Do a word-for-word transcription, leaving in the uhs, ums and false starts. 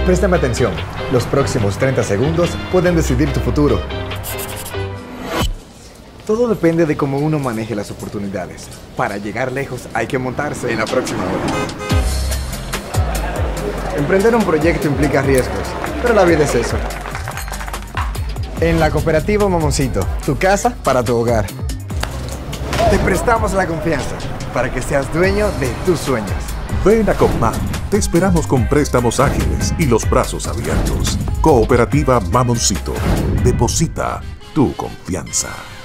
Préstame atención. Los próximos treinta segundos pueden decidir tu futuro. Todo depende de cómo uno maneje las oportunidades. Para llegar lejos hay que montarse en la próxima hora. Emprender un proyecto implica riesgos, pero la vida es eso. En la Cooperativa Mamoncito, tu casa para tu hogar. Te prestamos la confianza para que seas dueño de tus sueños. Ven a Comam. Te esperamos con préstamos ágiles y los brazos abiertos. Cooperativa Mamoncito. Deposita tu confianza.